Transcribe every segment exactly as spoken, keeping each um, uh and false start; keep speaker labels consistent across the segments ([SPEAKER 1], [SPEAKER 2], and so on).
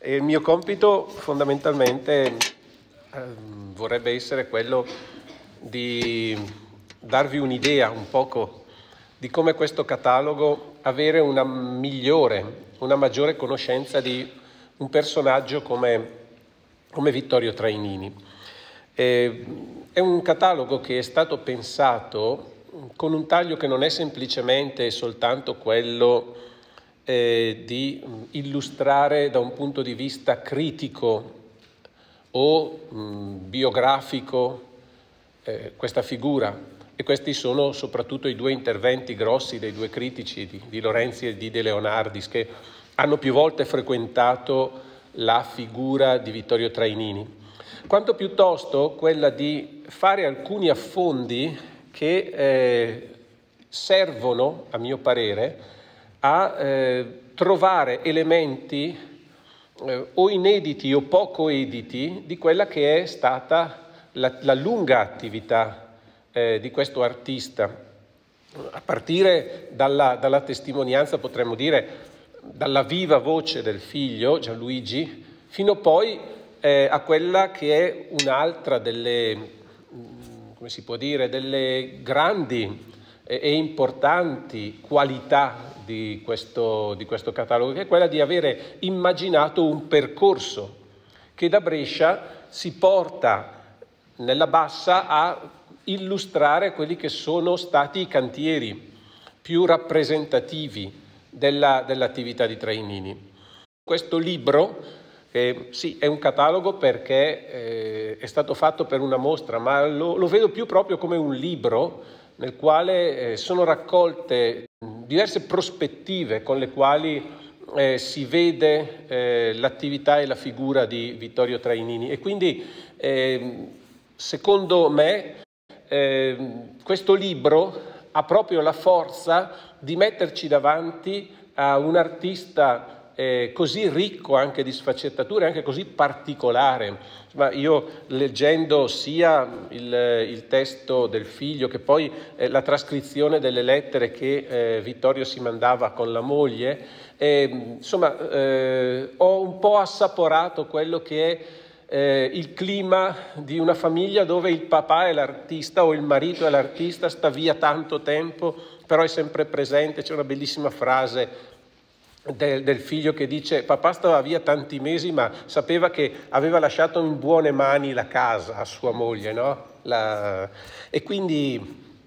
[SPEAKER 1] E il mio compito fondamentalmente eh, vorrebbe essere quello di darvi un'idea un poco di come questo catalogo avere una migliore, una maggiore conoscenza di un personaggio come, come Vittorio Trainini. Eh, è un catalogo che è stato pensato con un taglio che non è semplicemente e soltanto quello eh, di illustrare da un punto di vista critico o mh, biografico eh, questa figura. E questi sono soprattutto i due interventi grossi dei due critici, di, di Lorenzi e di De Leonardis, che hanno più volte frequentato la figura di Vittorio Trainini, quanto piuttosto quella di fare alcuni affondi che eh, servono, a mio parere, a eh, trovare elementi eh, o inediti o poco editi di quella che è stata la, la lunga attività eh, di questo artista, a partire dalla, dalla testimonianza, potremmo dire, dalla viva voce del figlio Gianluigi, fino poi eh, a quella che è un'altra delle, come si può dire, delle grandi e, e importanti qualità di questo, di questo catalogo, che è quella di avere immaginato un percorso che da Brescia si porta nella Bassa a illustrare quelli che sono stati i cantieri più rappresentativi della, dell'attività di Trainini. Questo libro, eh, sì, è un catalogo perché eh, è stato fatto per una mostra, ma lo, lo vedo più proprio come un libro nel quale eh, sono raccolte diverse prospettive con le quali eh, si vede eh, l'attività e la figura di Vittorio Trainini. E quindi, eh, secondo me, eh, questo libro ha proprio la forza di metterci davanti a un artista eh, così ricco anche di sfaccettature, anche così particolare. Ma io, leggendo sia il, il testo del figlio che poi eh, la trascrizione delle lettere che eh, Vittorio si mandava con la moglie, eh, insomma eh, ho un po' assaporato quello che è Eh, il clima di una famiglia dove il papà è l'artista o il marito è l'artista, sta via tanto tempo, però è sempre presente. C'è una bellissima frase del, del figlio che dice: papà stava via tanti mesi ma sapeva che aveva lasciato in buone mani la casa a sua moglie, no? La... E quindi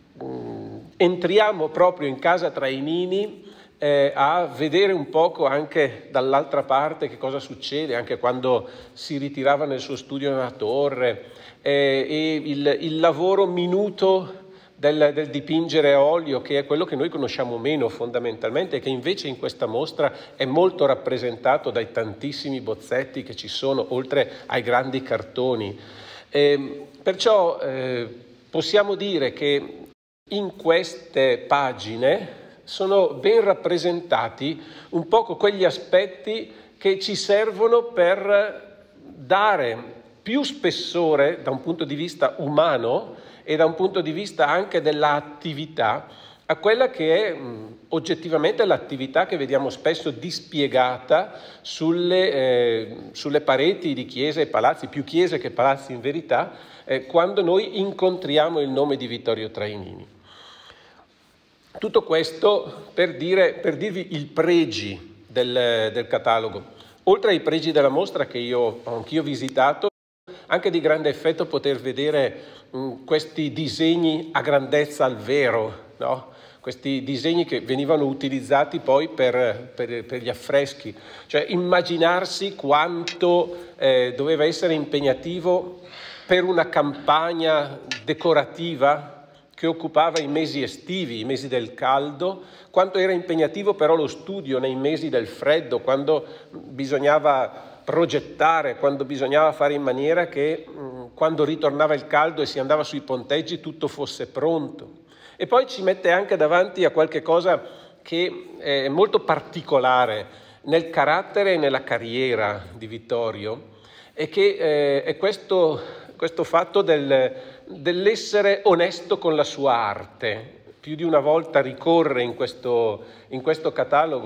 [SPEAKER 1] mh, entriamo proprio in casa Trainini Eh, a vedere un poco anche dall'altra parte che cosa succede, anche quando si ritirava nel suo studio nella torre, eh, e il, il lavoro minuto del, del dipingere a olio, che è quello che noi conosciamo meno fondamentalmente, e che invece in questa mostra è molto rappresentato dai tantissimi bozzetti che ci sono, oltre ai grandi cartoni. Eh, perciò eh, possiamo dire che in queste pagine sono ben rappresentati un poco quegli aspetti che ci servono per dare più spessore da un punto di vista umano e da un punto di vista anche dell'attività a quella che è mh, oggettivamente l'attività che vediamo spesso dispiegata sulle, eh, sulle pareti di chiese e palazzi, più chiese che palazzi in verità, eh, quando noi incontriamo il nome di Vittorio Trainini. Tutto questo per, dire, per dirvi i pregi del, del catalogo. Oltre ai pregi della mostra che io ho anch'io visitato, anche di grande effetto poter vedere mh, questi disegni a grandezza al vero, no? Questi disegni che venivano utilizzati poi per, per, per gli affreschi. Cioè immaginarsi quanto eh, doveva essere impegnativo per una campagna decorativa che occupava i mesi estivi, i mesi del caldo, quanto era impegnativo però lo studio nei mesi del freddo, quando bisognava progettare, quando bisognava fare in maniera che mh, quando ritornava il caldo e si andava sui ponteggi tutto fosse pronto. E poi ci mette anche davanti a qualche cosa che è molto particolare nel carattere e nella carriera di Vittorio, e che eh, è questo, questo fatto del dell'essere onesto con la sua arte. Più di una volta ricorre in questo, in questo catalogo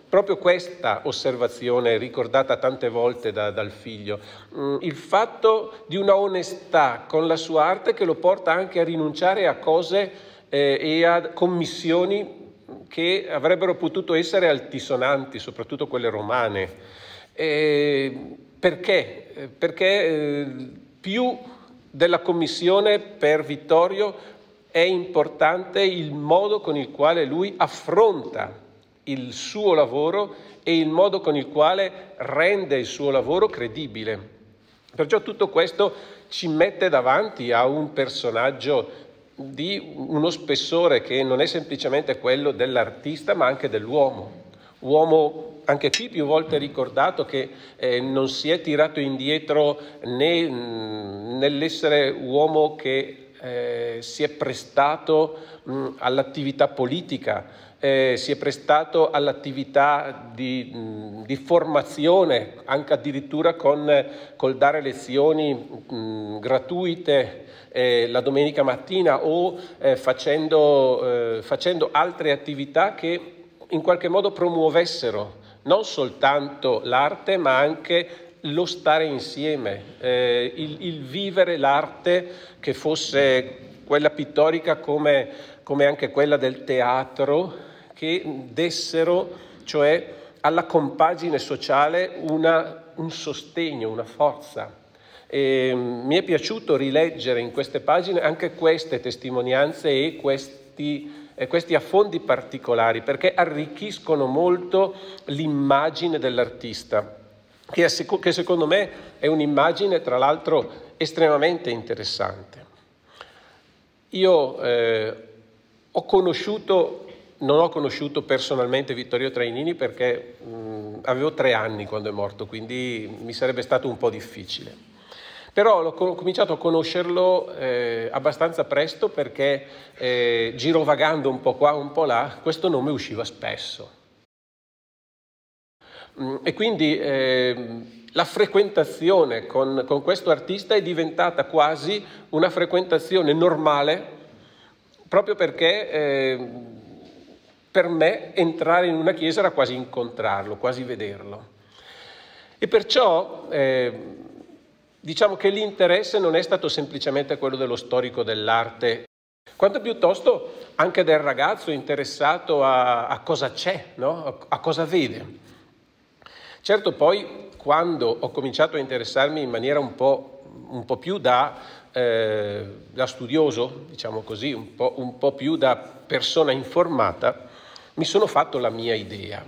[SPEAKER 1] proprio questa osservazione ricordata tante volte da, dal figlio, il fatto di una onestà con la sua arte che lo porta anche a rinunciare a cose eh, e a commissioni che avrebbero potuto essere altisonanti, soprattutto quelle romane. Eh, perché? Perché eh, più della commissione per Vittorio è importante il modo con il quale lui affronta il suo lavoro e il modo con il quale rende il suo lavoro credibile. Perciò tutto questo ci mette davanti a un personaggio di uno spessore che non è semplicemente quello dell'artista ma anche dell'uomo. Uomo anche qui più volte ricordato che eh, non si è tirato indietro né mh, nell'essere uomo che eh, si è prestato mh, all'attività politica, Eh, si è prestato all'attività di, di formazione, anche addirittura con, col dare lezioni mh, gratuite eh, la domenica mattina o eh, facendo, eh, facendo altre attività che in qualche modo promuovessero non soltanto l'arte ma anche lo stare insieme, eh, il, il vivere l'arte, che fosse quella pittorica come, come anche quella del teatro, che dessero, cioè, alla compagine sociale una, un sostegno, una forza. E mi è piaciuto rileggere in queste pagine anche queste testimonianze e questi, eh, questi affondi particolari, perché arricchiscono molto l'immagine dell'artista, che, che secondo me è un'immagine, tra l'altro, estremamente interessante. Io eh, ho conosciuto... Non ho conosciuto personalmente Vittorio Trainini perché mh, avevo tre anni quando è morto, quindi mi sarebbe stato un po' difficile. Però ho cominciato a conoscerlo eh, abbastanza presto perché eh, girovagando un po' qua, un po' là, questo nome usciva spesso. Mh, e quindi eh, la frequentazione con, con questo artista è diventata quasi una frequentazione normale, proprio perché... Eh, per me entrare in una chiesa era quasi incontrarlo, quasi vederlo. E perciò eh, diciamo che l'interesse non è stato semplicemente quello dello storico dell'arte, quanto piuttosto anche del ragazzo interessato a, a cosa c'è, no? a, a cosa vede. Certo, poi quando ho cominciato a interessarmi in maniera un po', un po' più da, eh, da studioso, diciamo così, un po', un po' più da persona informata, mi sono fatto la mia idea.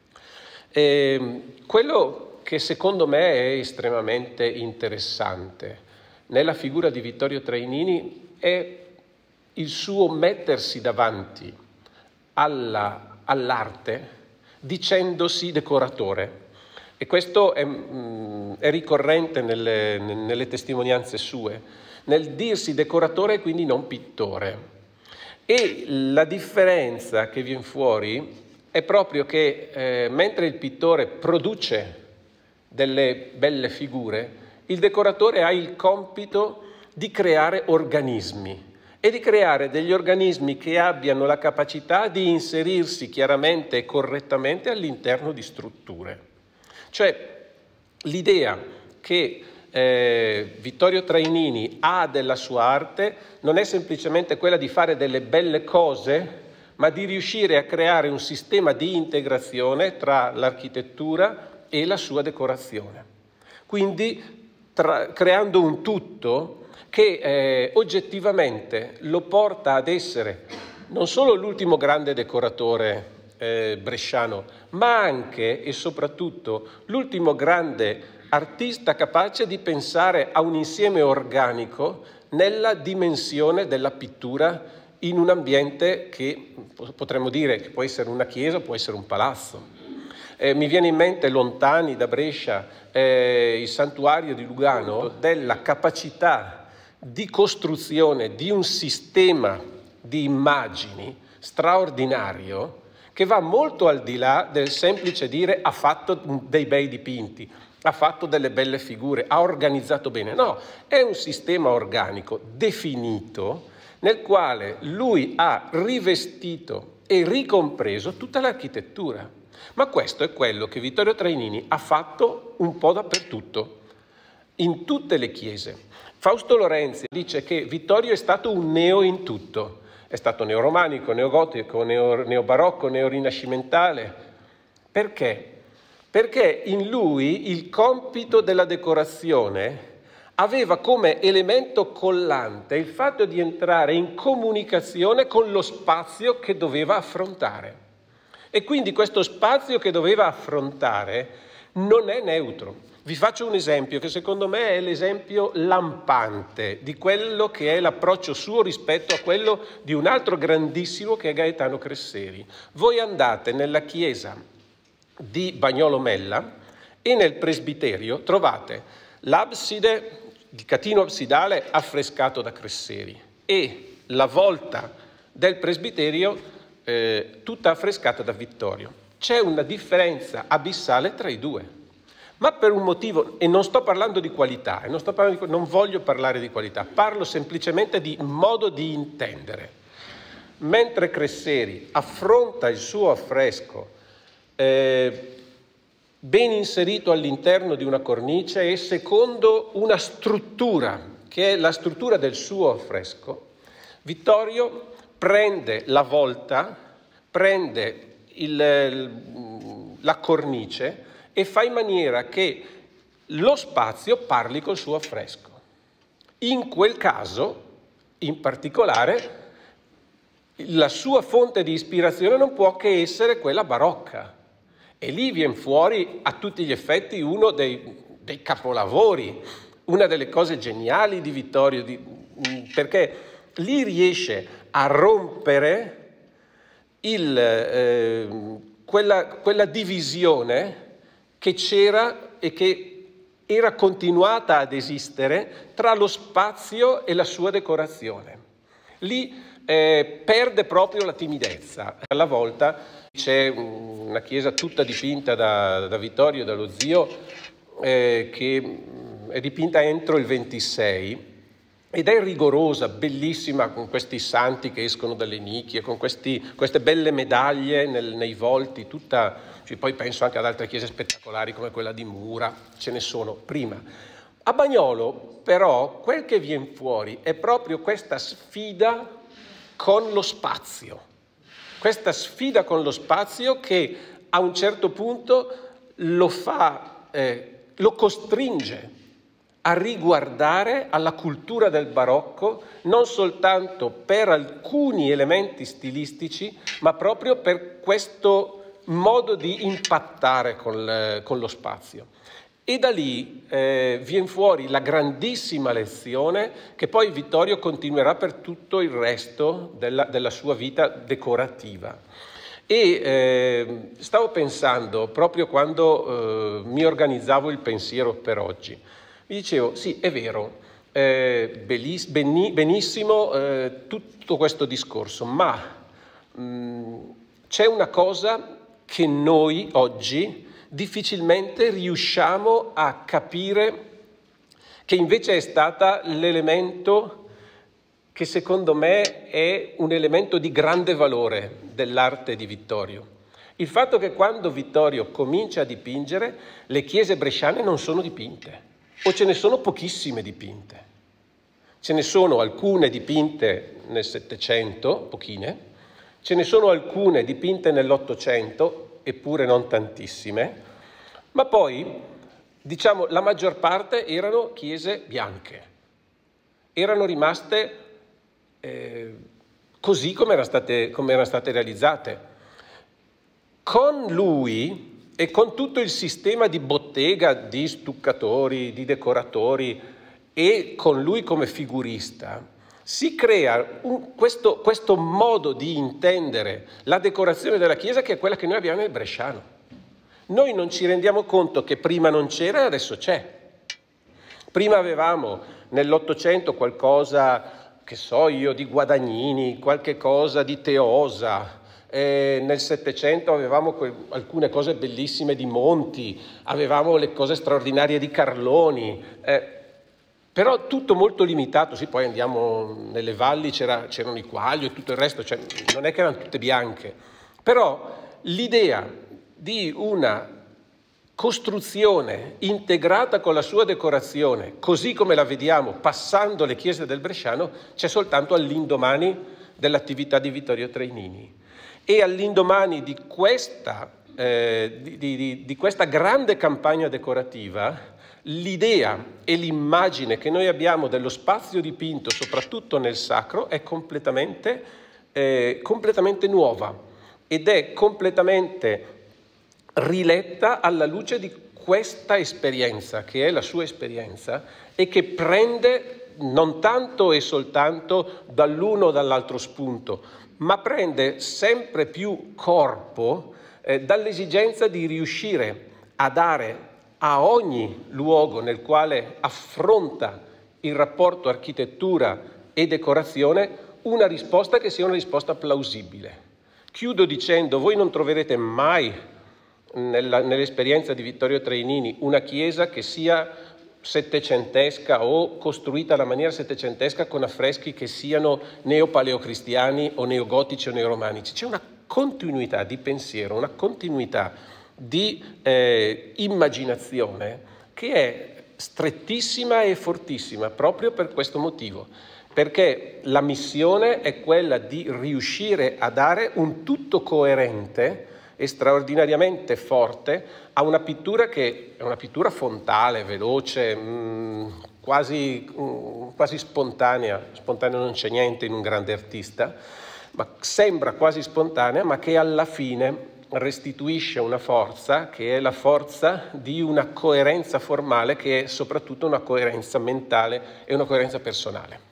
[SPEAKER 1] E quello che secondo me è estremamente interessante nella figura di Vittorio Trainini è il suo mettersi davanti alla, all'arte dicendosi decoratore. E questo è, è ricorrente nelle, nelle testimonianze sue, nel dirsi decoratore e quindi non pittore. E la differenza che viene fuori è proprio che eh, mentre il pittore produce delle belle figure, il decoratore ha il compito di creare organismi e di creare degli organismi che abbiano la capacità di inserirsi chiaramente e correttamente all'interno di strutture. Cioè l'idea che Eh, Vittorio Trainini ha della sua arte non è semplicemente quella di fare delle belle cose, ma di riuscire a creare un sistema di integrazione tra l'architettura e la sua decorazione. Quindi tra, creando un tutto che eh, oggettivamente lo porta ad essere non solo l'ultimo grande decoratore eh, bresciano, ma anche e soprattutto l'ultimo grande artista capace di pensare a un insieme organico nella dimensione della pittura in un ambiente che potremmo dire che può essere una chiesa, può essere un palazzo. Eh, mi viene in mente lontani da Brescia eh, il santuario di Lugano, della capacità di costruzione di un sistema di immagini straordinario che va molto al di là del semplice dire ha fatto dei bei dipinti, ha fatto delle belle figure, ha organizzato bene. No, è un sistema organico definito nel quale lui ha rivestito e ricompreso tutta l'architettura. Ma questo è quello che Vittorio Trainini ha fatto un po' dappertutto, in tutte le chiese. Fausto Lorenzi dice che Vittorio è stato un neo in tutto, è stato neoromanico, neogotico, neo, neobarocco, neorinascimentale. Perché? Perché in lui il compito della decorazione aveva come elemento collante il fatto di entrare in comunicazione con lo spazio che doveva affrontare. E quindi questo spazio che doveva affrontare non è neutro. Vi faccio un esempio che secondo me è l'esempio lampante di quello che è l'approccio suo rispetto a quello di un altro grandissimo che è Gaetano Cresseri. Voi andate nella chiesa di Bagnolo Mella e nel presbiterio trovate l'abside, il catino absidale affrescato da Cresseri e la volta del presbiterio eh, tutta affrescata da Vittorio. C'è una differenza abissale tra i due. Ma per un motivo, e non sto parlando di qualità, e non, sto parlando di, non voglio parlare di qualità, parlo semplicemente di modo di intendere. Mentre Cresseri affronta il suo affresco eh, ben inserito all'interno di una cornice e secondo una struttura, che è la struttura del suo affresco, Vittorio prende la volta, prende il, la cornice, e fa in maniera che lo spazio parli col suo affresco. In quel caso, in particolare, la sua fonte di ispirazione non può che essere quella barocca. E lì viene fuori a tutti gli effetti uno dei, dei capolavori, una delle cose geniali di Vittorio, di, perché lì riesce a rompere il, eh, quella, quella divisione che c'era e che era continuata ad esistere tra lo spazio e la sua decorazione. Lì eh, perde proprio la timidezza. Alla volta c'è una chiesa tutta dipinta da, da Vittorio, dallo zio, eh, che è dipinta entro il ventisei ed è rigorosa, bellissima, con questi santi che escono dalle nicchie, con questi, queste belle medaglie nel, nei volti, tutta... Cioè, poi penso anche ad altre chiese spettacolari come quella di Mura, ce ne sono prima. A Bagnolo però quel che viene fuori è proprio questa sfida con lo spazio, questa sfida con lo spazio che a un certo punto lo fa, eh, lo costringe a riguardare alla cultura del barocco non soltanto per alcuni elementi stilistici, ma proprio per questo modo di impattare con, le, con lo spazio. E da lì eh, viene fuori la grandissima lezione che poi Vittorio continuerà per tutto il resto della, della sua vita decorativa. E eh, stavo pensando, proprio quando eh, mi organizzavo il pensiero per oggi, mi dicevo, sì, è vero, eh, belliss- benni- benissimo eh, tutto questo discorso, ma mh, c'è una cosa che noi oggi difficilmente riusciamo a capire, che invece è stata l'elemento che secondo me è un elemento di grande valore dell'arte di Vittorio. Il fatto che quando Vittorio comincia a dipingere, le chiese bresciane non sono dipinte, o ce ne sono pochissime dipinte. Ce ne sono alcune dipinte nel Settecento, pochine, ce ne sono alcune dipinte nell'Ottocento, eppure non tantissime, ma poi, diciamo, la maggior parte erano chiese bianche. Erano rimaste eh, così come erano state, come erano state realizzate. Con lui e con tutto il sistema di bottega di stuccatori, di decoratori e con lui come figurista, si crea un, questo, questo modo di intendere la decorazione della chiesa che è quella che noi abbiamo nel bresciano. Noi non ci rendiamo conto che prima non c'era e adesso c'è. Prima avevamo nell'Ottocento qualcosa, che so io, di Guadagnini, qualche cosa di Teosa, eh, nel Settecento avevamo que- alcune cose bellissime di Monti, avevamo le cose straordinarie di Carloni, eh, però tutto molto limitato. Sì, poi andiamo nelle valli, c'era, c'erano i Quaglio e tutto il resto, cioè non è che erano tutte bianche, però l'idea di una costruzione integrata con la sua decorazione, così come la vediamo passando le chiese del Bresciano, c'è soltanto all'indomani dell'attività di Vittorio Trainini. E all'indomani di questa, eh, di, di, di questa grande campagna decorativa, l'idea e l'immagine che noi abbiamo dello spazio dipinto, soprattutto nel sacro, è completamente, eh, completamente nuova ed è completamente riletta alla luce di questa esperienza, che è la sua esperienza, e che prende non tanto e soltanto dall'uno o dall'altro spunto, ma prende sempre più corpo eh, dall'esigenza di riuscire a dare a ogni luogo nel quale affronta il rapporto architettura e decorazione una risposta che sia una risposta plausibile. Chiudo dicendo, voi non troverete mai nella, nell'esperienza di Vittorio Trainini una chiesa che sia settecentesca o costruita alla maniera settecentesca con affreschi che siano neopaleocristiani o neogotici o neoromanici. C'è una continuità di pensiero, una continuità di eh, immaginazione che è strettissima e fortissima proprio per questo motivo, perché la missione è quella di riuscire a dare un tutto coerente e straordinariamente forte a una pittura che è una pittura fontale, veloce, mh, quasi, mh, quasi spontanea. Spontanea non c'è niente in un grande artista, ma sembra quasi spontanea, ma che alla fine restituisce una forza che è la forza di una coerenza formale che è soprattutto una coerenza mentale e una coerenza personale.